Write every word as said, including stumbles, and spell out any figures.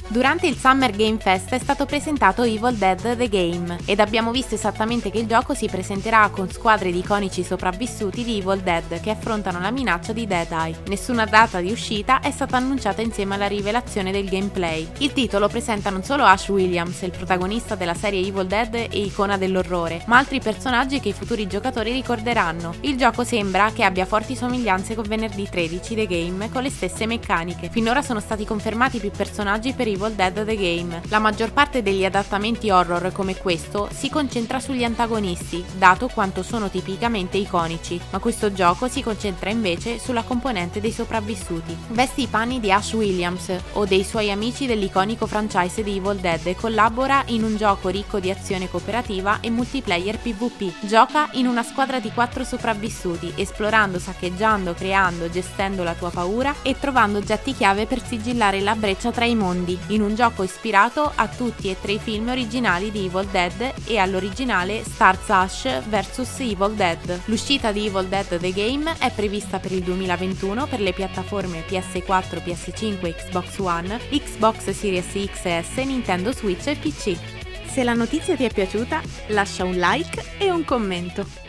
Durante il Summer Game Fest è stato presentato Evil Dead The Game ed abbiamo visto esattamente che il gioco si presenterà con squadre di iconici sopravvissuti di Evil Dead che affrontano la minaccia di Dead Eye. Nessuna data di uscita è stata annunciata insieme alla rivelazione del gameplay. Il titolo presenta non solo Ash Williams, il protagonista della serie Evil Dead e icona dell'orrore, ma altri personaggi che i futuri giocatori ricorderanno. Il gioco sembra che abbia forti somiglianze con Venerdì tredici The Game con le stesse meccaniche. Finora sono stati confermati più personaggi per Evil Dead The Game. La maggior parte degli adattamenti horror come questo si concentra sugli antagonisti, dato quanto sono tipicamente iconici, ma questo gioco si concentra invece sulla componente dei sopravvissuti. Vesti i panni di Ash Williams o dei suoi amici dell'iconico franchise di Evil Dead e collabora in un gioco ricco di azione cooperativa e multiplayer PvP. Gioca in una squadra di quattro sopravvissuti, esplorando, saccheggiando, creando, gestendo la tua paura e trovando oggetti chiave per sigillare la breccia tra i mondi, in un gioco ispirato a tutti e tre i film originali di Evil Dead e all'originale Starz Ash versus. Evil Dead. L'uscita di Evil Dead The Game è prevista per il duemilaventuno per le piattaforme P S quattro, P S cinque, Xbox One, Xbox Series X e S, Nintendo Switch e P C. Se la notizia ti è piaciuta, lascia un like e un commento.